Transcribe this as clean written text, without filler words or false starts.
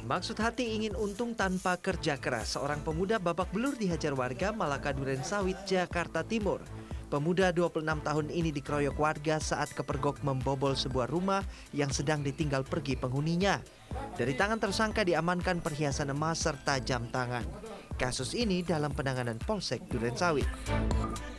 Maksud hati ingin untung tanpa kerja keras, seorang pemuda babak belur dihajar warga Malaka Durensawit, Jakarta Timur. Pemuda 26 tahun ini dikeroyok warga saat kepergok membobol sebuah rumah yang sedang ditinggal pergi penghuninya. Dari tangan tersangka diamankan perhiasan emas serta jam tangan. Kasus ini dalam penanganan Polsek Durensawit.